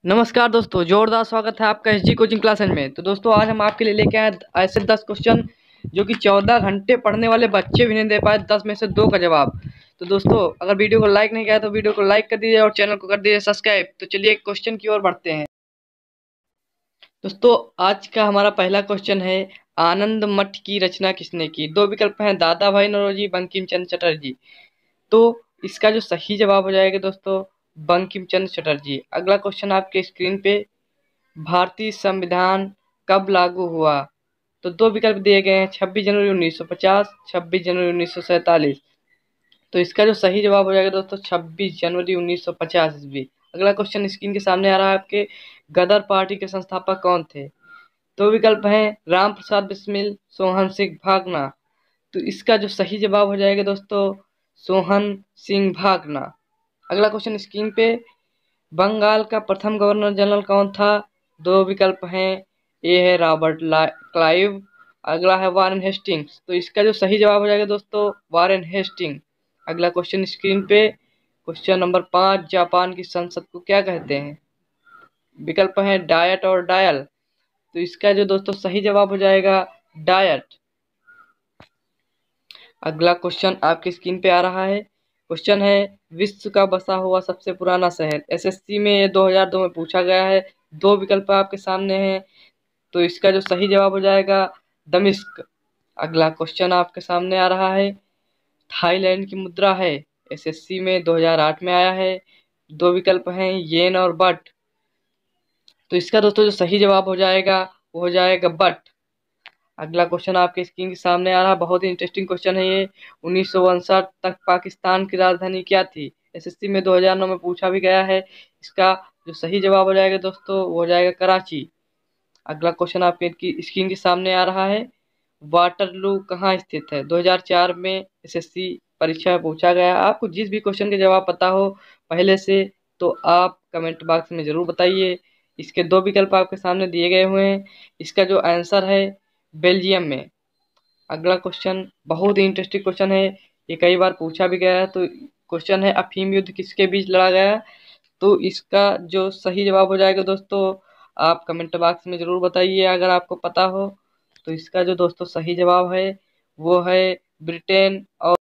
नमस्कार दोस्तों, जोरदार स्वागत है आपका एसजी कोचिंग क्लासेस में। तो दोस्तों आज हम आपके लिए लेके आए ऐसे 10 क्वेश्चन जो कि 14 घंटे पढ़ने वाले बच्चे भी नहीं दे पाए, 10 में से 2 का जवाब। तो दोस्तों अगर वीडियो को लाइक नहीं किया तो वीडियो को लाइक कर दीजिए और चैनल को कर दीजिए सब्सक्राइब। तो चलिए क्वेश्चन की ओर बढ़ते हैं। दोस्तों आज का हमारा पहला क्वेश्चन है, आनंद मठ की रचना किसने की। 2 विकल्प हैं, दादा भाई नौरोजी, बंकिम चंद्र चटर्जी। तो इसका जो सही जवाब हो जाएगा दोस्तों बंकिम चंद्र चटर्जी। अगला क्वेश्चन आपके स्क्रीन पे, भारतीय संविधान कब लागू हुआ। तो 2 विकल्प दिए गए हैं, 26 जनवरी 1950, 26 जनवरी 1947। तो इसका जो सही जवाब हो जाएगा दोस्तों 26 जनवरी 1950 ईस्वी। अगला क्वेश्चन स्क्रीन के सामने आ रहा है आपके, गदर पार्टी के संस्थापक कौन थे। 2 विकल्प हैं, राम प्रसाद बिस्मिल, सोहन सिंह भागना। तो इसका जो सही जवाब हो जाएगा दोस्तों सोहन सिंह भागना। अगला क्वेश्चन स्क्रीन पे, बंगाल का प्रथम गवर्नर जनरल कौन था। 2 विकल्प हैं, ए है रॉबर्ट क्लाइव, अगला है वारेन हेस्टिंग्स। तो इसका जो सही जवाब हो जाएगा दोस्तों वारेन हेस्टिंग। अगला क्वेश्चन स्क्रीन पे, क्वेश्चन नंबर 5, जापान की संसद को क्या कहते हैं। विकल्प हैं डायट और डायल। तो इसका जो दोस्तों सही जवाब हो जाएगा डायट। अगला क्वेश्चन आपकी स्क्रीन पे आ रहा है, क्वेश्चन है, विश्व का बसा हुआ सबसे पुराना शहर। एसएससी में ये 2002 में पूछा गया है। 2 विकल्प आपके सामने हैं, तो इसका जो सही जवाब हो जाएगा दमिश्क। अगला क्वेश्चन आपके सामने आ रहा है, थाईलैंड की मुद्रा है। एसएससी में 2008 में आया है। 2 विकल्प हैं, येन और बट। तो इसका दोस्तों जो सही जवाब हो जाएगा वो हो जाएगा बट। अगला क्वेश्चन आपके स्क्रीन के सामने आ रहा है, बहुत ही इंटरेस्टिंग क्वेश्चन है ये। 1959 तक पाकिस्तान की राजधानी क्या थी। एसएससी में 2009 में पूछा भी गया है। इसका जो सही जवाब हो जाएगा दोस्तों वो हो जाएगा कराची। अगला क्वेश्चन आपके स्क्रीन के सामने आ रहा है, वाटरलू कहाँ स्थित है। 2004 में एसएससी परीक्षा में पूछा गया। आपको जिस भी क्वेश्चन के जवाब पता हो पहले से तो आप कमेंट बॉक्स में ज़रूर बताइए। इसके 2 विकल्प आपके सामने दिए गए हुए हैं, इसका जो आंसर है बेल्जियम में। अगला क्वेश्चन बहुत ही इंटरेस्टिंग क्वेश्चन है, ये कई बार पूछा भी गया है। तो क्वेश्चन है, अफीम युद्ध किसके बीच लड़ा गया। तो इसका जो सही जवाब हो जाएगा दोस्तों आप कमेंट बॉक्स में ज़रूर बताइए अगर आपको पता हो। तो इसका जो दोस्तों सही जवाब है वो है ब्रिटेन और